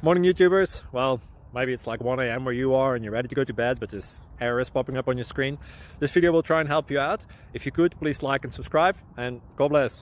Morning YouTubers. Well, maybe it's like 1 a.m. where you are and you're ready to go to bed, but this error is popping up on your screen. This video will try and help you out. If you could, please like and subscribe, and God bless.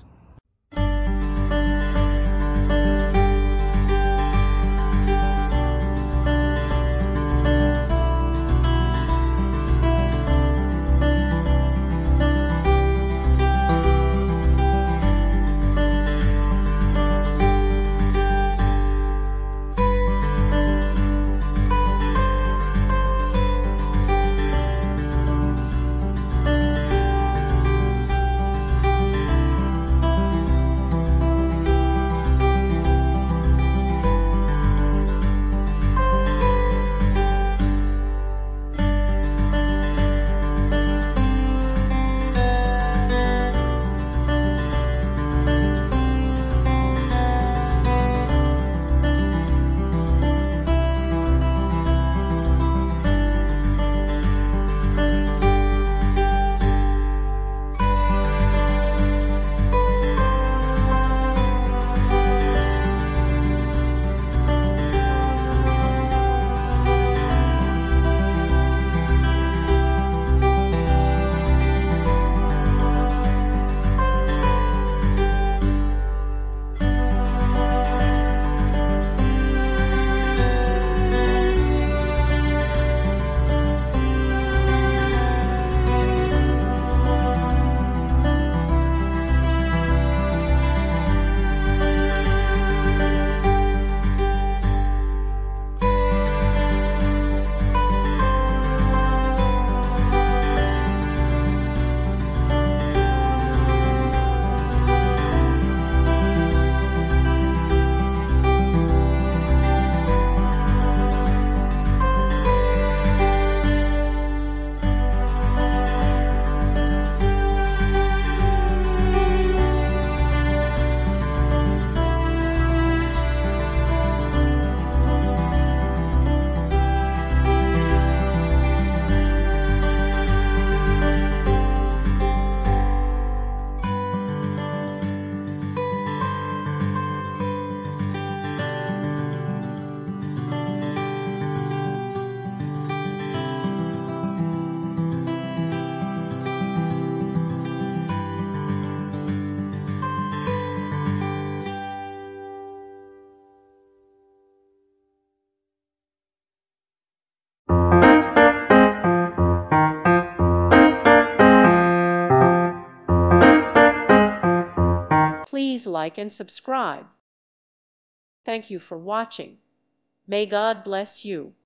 Please like and subscribe. Thank you for watching. May God bless you.